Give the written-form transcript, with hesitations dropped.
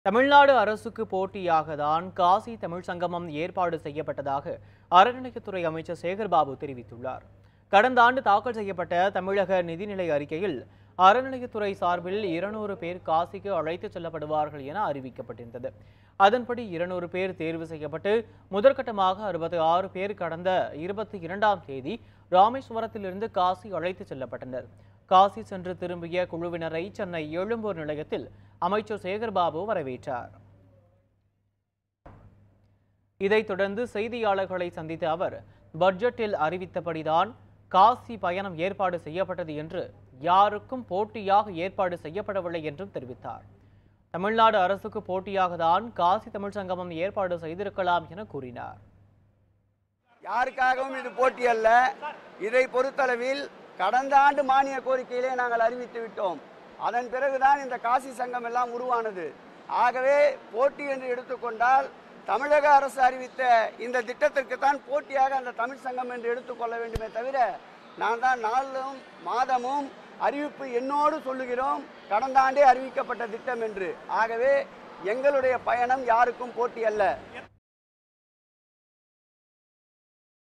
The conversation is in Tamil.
தமிழ்நாடு அரசுக்கு போட்டியாக தான் காசி தமிழ் சங்கமம் ஏற்பாடு செய்யப்பட்டதாக அறநிலையத்துறை அமைச்சர் சேகர்பாபு தெரிவித்துள்ளார். கடந்த ஆண்டு தாக்கல் செய்யப்பட்ட தமிழக நிதிநிலை அறிக்கையில் அறநிலையத்துறை சார்பில் 200 பேர் காசிக்கு அழைத்துச் செல்லப்படுவார்கள் என அறிவிக்கப்பட்டிருந்தது. அதன்படி 200 பேர் தேர்வு செய்யப்பட்டு முதற்கட்டமாக 66 பேர் கடந்த 22ஆம் தேதி ராமேஸ்வரத்திலிருந்து காசி அழைத்துச் செல்லப்பட்டனர். காசி சென்று திரும்பிய குழுவினரை சென்னை எழும்பூர் நிலையத்தில் அமைச்சர் சேகர்பாபு வரவேற்றார். இதைத் தொடர்ந்து செய்தியாளர்களை சந்தித்த அவர், பட்ஜெட்டில் அறிவித்தபடிதான் காசி பயணம் ஏற்பாடு செய்யப்பட்டது என்று யாருக்கும் போட்டியாக ஏற்பாடு செய்யப்படவில்லை என்றும் தெரிவித்தார். தமிழ்நாடு அரசுக்கு போட்டியாக தான் காசி தமிழ் சங்கமம் ஏற்பாடு செய்திருக்கலாம் என கூறினார். யாருக்காகவும் இது போட்டி அல்ல. இதை பொறுத்தளவில் கடந்த ஆண்டு மானிய கோரிக்கையிலே நாங்கள் அறிவித்து விட்டோம். அதன் பிறகுதான் இந்த காசி சங்கம் எல்லாம் உருவானது. ஆகவே போட்டி என்று எடுத்துக்கொண்டால் தமிழக அரசு அறிவித்த இந்த திட்டத்திற்கு தான் போட்டியாக அந்த தமிழ் சங்கம் என்று எடுத்துக்கொள்ள வேண்டுமே தவிர, நான் தான் நாளும் மாதமும் அறிவிப்பு என்னோடு சொல்லுகிறோம் கடந்த ஆண்டே அறிவிக்கப்பட்ட திட்டம் என்று. ஆகவே எங்களுடைய பயணம் யாருக்கும் போட்டி அல்ல.